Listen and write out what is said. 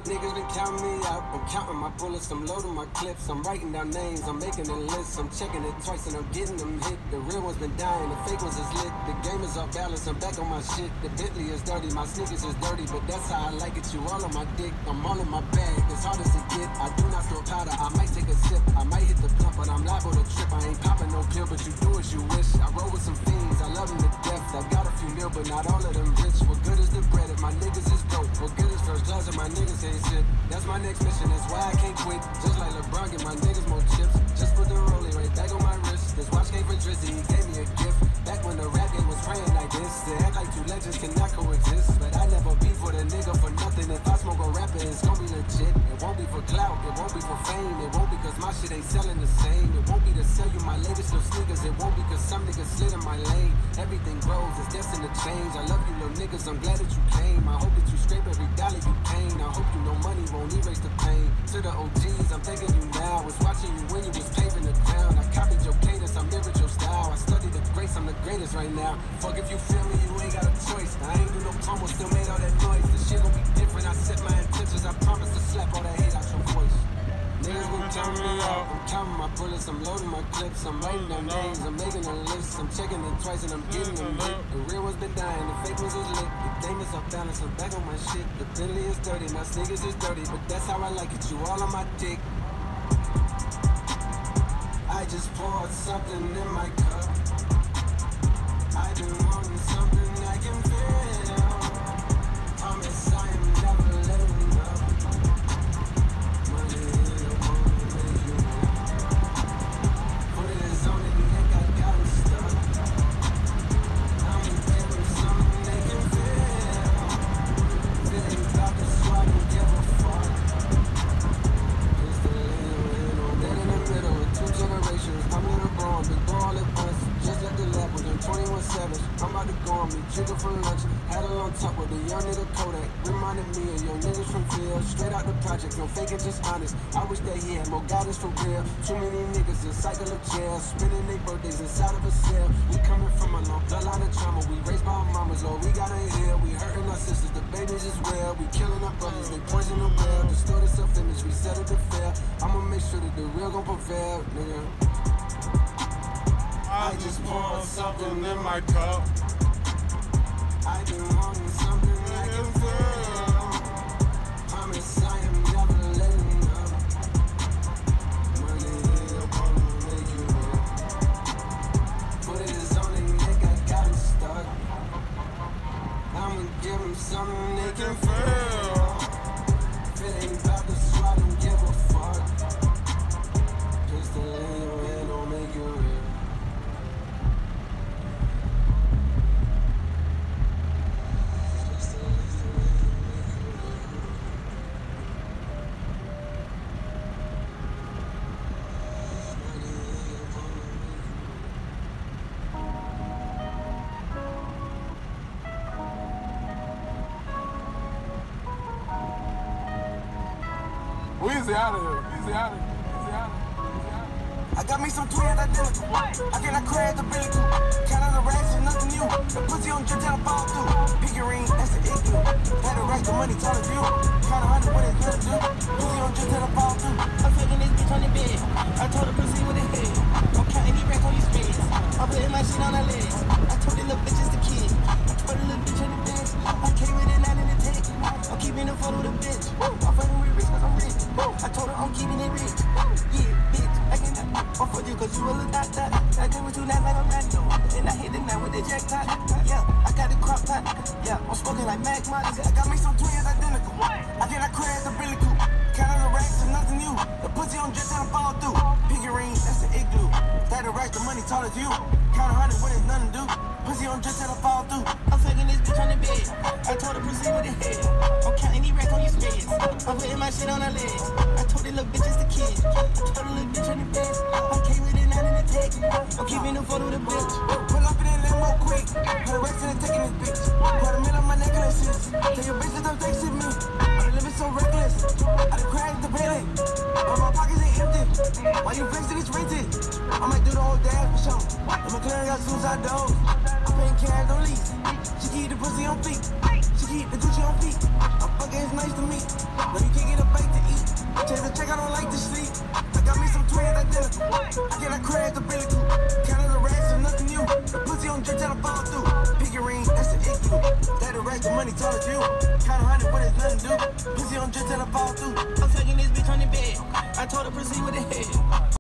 Niggas been counting me out. I'm counting my bullets, I'm loading my clips. I'm writing down names, I'm making a list. I'm checking it twice and I'm getting them hit. The real ones been dying, the fake ones is lit. The game is off balance, I'm back on my shit. The Bentley is dirty, my sneakers is dirty, but that's how I like it. You all on my dick, I'm all in my bag. As hard as it get, I do not throw powder. I might take a sip, I might hit the blunt, but I'm liable to trip. I ain't popping no pill, but you do as you wish. I roll with some fiends, I love them to death. I got a few mil, but not all of them rich. What good is the bread if my niggas is broke? What good is first class if my niggas ain't shit? That's my next mission, that's why I can't quit. Just like LeBron, get my niggas more chips. Just put the rollie right back on my wrist. This watch came for Drizzy, he gave me a gift. Back when the rap game was praying like this. They act like two legends cannot coexist. But I never beef with a nigga for nothing. If I smoke a rapper, it's gon' be legit. It won't be for clout, it won't be for fame. It won't be cause my shit ain't selling the same. It won't be to sell you my latest little sneakers. It won't be cause some niggas slid in my lane. Everything grows, it's destined to change. I love you little niggas, I'm glad that you came. I hope that you scrape every dollar you came. I hope you know money won't erase the pain. To the OGs, I'm thanking you now. Was watching you when you was paving the ground. I copied your cadence, I mirrored your style. I studied the grace, I'm the greatest right now. Fuck if you feel me, you ain't got a choice. I ain't do no promo, still made all that noise. The shit gon' be different, I set my intentions. I promise to slap all that hate out your voice. Niggas been counting me out. I'm counting my bullets, I'm loading my clips. I'm writing down names, I'm making a list. I'm checking it twice and I'm getting them hit. The real ones been dying, the fake ones is lit. The game is off balance, I'm back on my shit. The Bentley is dirty, my sneakers is dirty, but that's how I like it. You all on my dick. I just poured something in my cup. I've been wanting something I can feel. Promise I am never letting up. Money in the world will make you move. Put it on the neck, I got it stuck. I'ma give them something they can feel. Feeling about this, so I don't give a fuck. It's the lane, no dead in the middle with two generations. I'm little grown, big bro all at once. Just like the lab with them 21 Savage. I'm about to go on me, trigger for lunch. Had a long talk with a young nigga Kodak. Reminded me of young niggas from Phil. Straight out the project, no faking, just honest. I wish that he had more guidance for real. Too many niggas in cycle of jail, spending their birthdays inside of a cell. We coming from a long bloodline of trauma. We raised by our mamas, Lord, we gotta heal. We hurting our sisters, the babies as well. We killing our brothers, they poison the well. Distorted self-image, we settle to fail. I'ma make sure that the real gon' prevail, nigga. I just poured something in my cup. I've been wanting something I can feel. Promise I am never letting up. Money in the world will make you real. Put it on their neck, I got it stuck. I'ma give them something they can feel. If it ain't about the so I don't give a fuck. Just to lay your head don't make you real. Easy out of here. Easy out of here. Easy out of here. I got me some twins identical. I cannot crash the Billy Coop. Count on the racks is nothing new. The pussy on drip till I fall through. Pick your ring, that's the igloo. Had the racks, the money, tall as you. Count 100 when it's nothing to do. Pussy on drip till I fall through. I'm taking this bitch on the bed. I told the pussy with a head. I'm counting these racks on these spades. I'm putting my shit on her legs. I told the little bitch it's the kid. I told the little bitch on the bench. I came with it 9 in the tank. I'm keeping the photo with a bitch. I'm fucking with rich cause I'm rich. I told her I'm keeping it rich. Yeah, bitch, I can I'm for you cause you a little dot. I did with you last like a rando. Then I hit the night with the jackpot. Yeah, I got the crop top. Yeah, I'm smoking like Mac Money. I got me some twins identical. I cannot crash the Billy Coop. Count on the racks is nothing new. The pussy on drip till I fall through. Pick your ring, that's the igloo. Had the racks, the money tall as you. Count 100 when it's nothing to do. Pussy on drip till I fall through. I'm taking this bitch on the bed. I told her proceed with the head. I'm counting these racks on your spades. I'm putting my shit on her legs. I told the little bitch it's the kid. I told the little bitch on the bed. I came with it 9 in the tank. I'm keeping the photo with the bitch. Pull up in that limo quick. Had the racks in the taking this bitch. Put a mill on my necklaces. Tell your bitches don't think shit me. I'm living so reckless. I done crashed the belly. But my pockets ain't empty. Why you flexing it's rented? I might do the whole dance for sure. And my clearing got suicide doors. I'm paying cash on lease. She keep the pussy on feet. She keep the Gucci on feet. I'm fucking it's nice to meet. But you can't view. Count 100, but it's nothing to do. Pussy on drip till I fall through. I'm taking this bitch on the bed. I told her proceed with the head.